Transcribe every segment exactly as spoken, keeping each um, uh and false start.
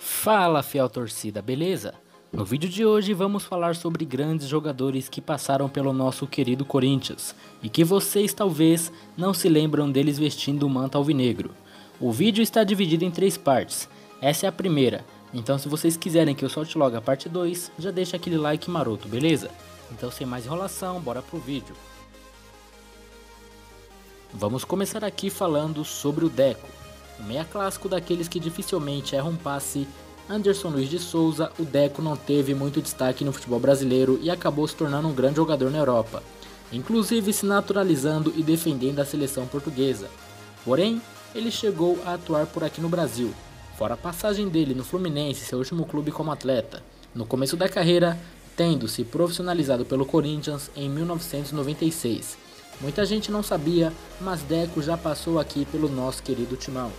Fala, fiel torcida, beleza? No vídeo de hoje vamos falar sobre grandes jogadores que passaram pelo nosso querido Corinthians e que vocês talvez não se lembram deles vestindo o manto alvinegro. O vídeo está dividido em três partes, essa é a primeira, então se vocês quiserem que eu solte logo a parte dois, já deixa aquele like maroto, beleza? Então sem mais enrolação, bora pro vídeo. Vamos começar aqui falando sobre o Deco. O meia clássico daqueles que dificilmente erram um passe, Anderson Luiz de Souza, o Deco não teve muito destaque no futebol brasileiro e acabou se tornando um grande jogador na Europa, inclusive se naturalizando e defendendo a seleção portuguesa. Porém, ele chegou a atuar por aqui no Brasil, fora a passagem dele no Fluminense, seu último clube como atleta, no começo da carreira, tendo se profissionalizado pelo Corinthians em mil novecentos e noventa e seis. Muita gente não sabia, mas Deco já passou aqui pelo nosso querido Timão.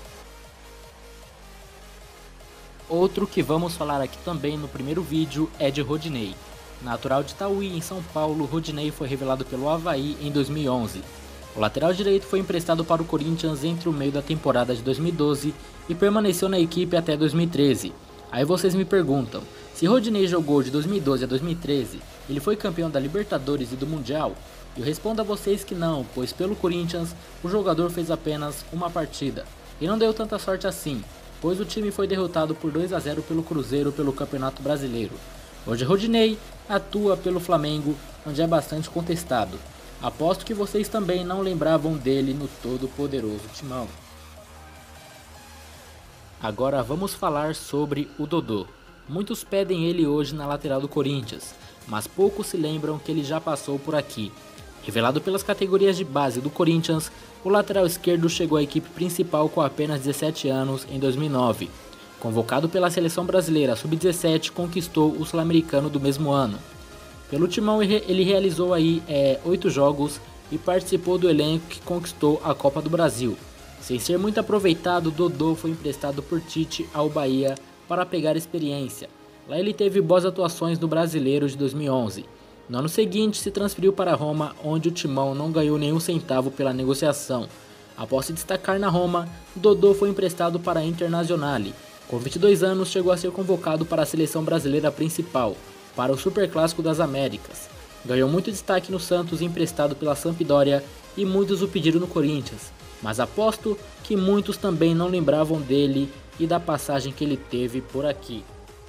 Outro que vamos falar aqui também no primeiro vídeo é de Rodinei. Natural de Tauí, em São Paulo, Rodinei foi revelado pelo Avaí em dois mil e onze. O lateral direito foi emprestado para o Corinthians entre o meio da temporada de dois mil e doze e permaneceu na equipe até dois mil e treze. Aí vocês me perguntam, se Rodinei jogou de dois mil e doze a dois mil e treze, ele foi campeão da Libertadores e do Mundial? Eu respondo a vocês que não, pois pelo Corinthians o jogador fez apenas uma partida e não deu tanta sorte assim, pois o time foi derrotado por dois a zero pelo Cruzeiro pelo Campeonato Brasileiro. Hoje Rodinei atua pelo Flamengo, onde é bastante contestado. Aposto que vocês também não lembravam dele no todo poderoso Timão. Agora vamos falar sobre o Dodô. Muitos pedem ele hoje na lateral do Corinthians, mas poucos se lembram que ele já passou por aqui. Revelado pelas categorias de base do Corinthians, o lateral esquerdo chegou à equipe principal com apenas dezessete anos em dois mil e nove. Convocado pela seleção brasileira sub dezessete, conquistou o sul-americano do mesmo ano. Pelo Timão ele realizou aí é, oito jogos e participou do elenco que conquistou a Copa do Brasil. Sem ser muito aproveitado, Dodô foi emprestado por Tite ao Bahia para pegar experiência. Lá ele teve boas atuações no Brasileiro de dois mil e onze. No ano seguinte se transferiu para Roma, onde o Timão não ganhou nenhum centavo pela negociação. Após se destacar na Roma, Dodô foi emprestado para a Internazionale. Com vinte e dois anos chegou a ser convocado para a seleção brasileira principal, para o Superclássico das Américas. Ganhou muito destaque no Santos emprestado pela Sampdoria e muitos o pediram no Corinthians, mas aposto que muitos também não lembravam dele e da passagem que ele teve por aqui.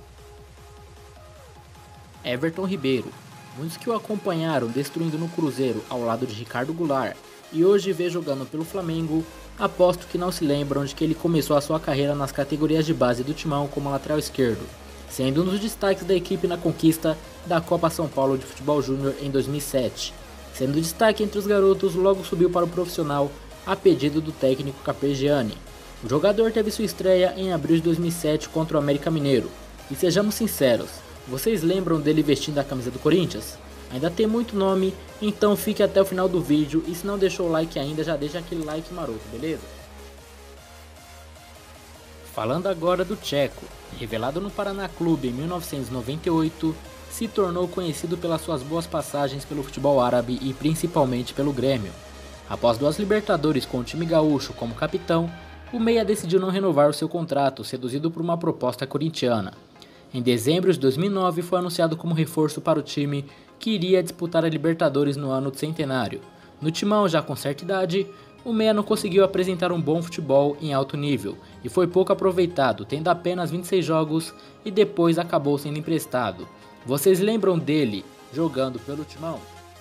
Everton Ribeiro. Muitos que o acompanharam destruindo no Cruzeiro ao lado de Ricardo Goulart e hoje vê jogando pelo Flamengo, aposto que não se lembram de que ele começou a sua carreira nas categorias de base do Timão como lateral esquerdo, sendo um dos destaques da equipe na conquista da Copa São Paulo de Futebol Júnior em dois mil e sete. Sendo destaque entre os garotos, logo subiu para o profissional a pedido do técnico Carpegiani. O jogador teve sua estreia em abril de dois mil e sete contra o América Mineiro, e sejamos sinceros, vocês lembram dele vestindo a camisa do Corinthians? Ainda tem muito nome, então fique até o final do vídeo e se não deixou o like ainda, já deixa aquele like maroto, beleza? Falando agora do Tcheco, revelado no Paraná Clube em mil novecentos e noventa e oito, se tornou conhecido pelas suas boas passagens pelo futebol árabe e principalmente pelo Grêmio. Após duas Libertadores com o time gaúcho como capitão, o meia decidiu não renovar o seu contrato, seduzido por uma proposta corintiana. Em dezembro de dois mil e nove foi anunciado como reforço para o time que iria disputar a Libertadores no ano do centenário. No Timão, já com certa idade, o meia não conseguiu apresentar um bom futebol em alto nível e foi pouco aproveitado, tendo apenas vinte e seis jogos e depois acabou sendo emprestado. Vocês lembram dele jogando pelo Timão?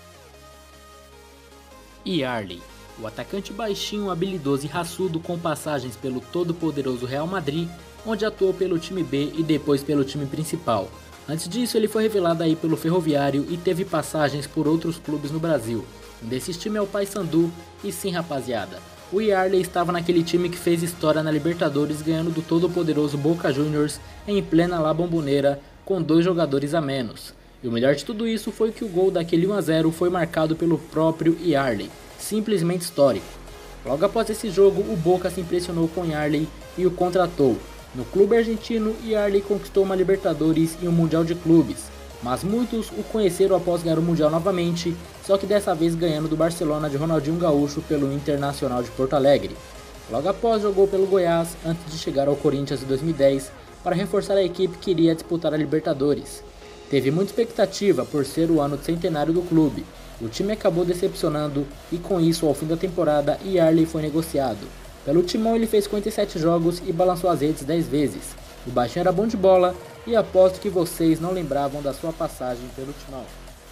Yarley, o atacante baixinho, habilidoso e raçudo com passagens pelo todo-poderoso Real Madrid, onde atuou pelo time B e depois pelo time principal. Antes disso ele foi revelado aí pelo Ferroviário e teve passagens por outros clubes no Brasil. Um desses times é o Paysandu e sim rapaziada, o Yarley estava naquele time que fez história na Libertadores ganhando do todo-poderoso Boca Juniors em plena La Bombonera com dois jogadores a menos. E o melhor de tudo isso foi que o gol daquele um a zero foi marcado pelo próprio Yarley, simplesmente histórico. Logo após esse jogo o Boca se impressionou com Yarley e o contratou. No clube argentino, Yarley conquistou uma Libertadores e um Mundial de Clubes, mas muitos o conheceram após ganhar o Mundial novamente, só que dessa vez ganhando do Barcelona de Ronaldinho Gaúcho pelo Internacional de Porto Alegre. Logo após jogou pelo Goiás antes de chegar ao Corinthians em dois mil e dez para reforçar a equipe que iria disputar a Libertadores. Teve muita expectativa por ser o ano centenário do clube. O time acabou decepcionando e com isso ao fim da temporada Yarley foi negociado. Pelo Timão ele fez cinquenta e sete jogos e balançou as redes dez vezes. O baixinho era bom de bola e aposto que vocês não lembravam da sua passagem pelo Timão.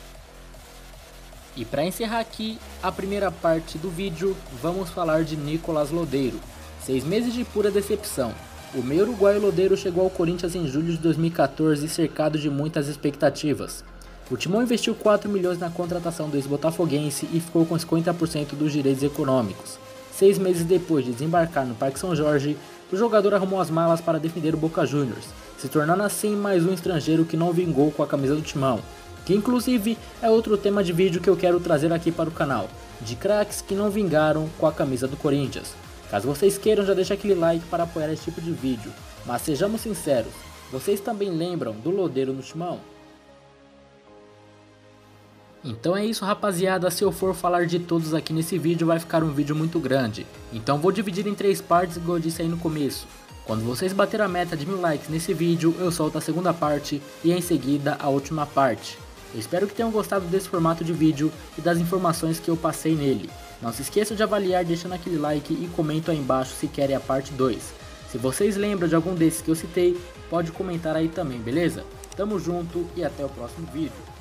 E para encerrar aqui a primeira parte do vídeo, vamos falar de Nicolás Lodeiro. Seis meses de pura decepção. O meio uruguaio Lodeiro chegou ao Corinthians em julho de dois mil e quatorze cercado de muitas expectativas. O Timão investiu quatro milhões na contratação do ex-botafoguense e ficou com cinquenta por cento dos direitos econômicos. Seis meses depois de desembarcar no Parque São Jorge, o jogador arrumou as malas para defender o Boca Juniors, se tornando assim mais um estrangeiro que não vingou com a camisa do Timão, que inclusive é outro tema de vídeo que eu quero trazer aqui para o canal, de craques que não vingaram com a camisa do Corinthians. Caso vocês queiram, já deixa aquele like para apoiar esse tipo de vídeo, mas sejamos sinceros, vocês também lembram do Lodeiro no Timão? Então é isso, rapaziada, se eu for falar de todos aqui nesse vídeo vai ficar um vídeo muito grande, então vou dividir em três partes igual eu disse aí no começo. Quando vocês baterem a meta de mil likes nesse vídeo, eu solto a segunda parte e em seguida a última parte. Eu espero que tenham gostado desse formato de vídeo e das informações que eu passei nele. Não se esqueçam de avaliar deixando aquele like e comentam aí embaixo se querem a parte dois. Se vocês lembram de algum desses que eu citei, pode comentar aí também, beleza? Tamo junto e até o próximo vídeo.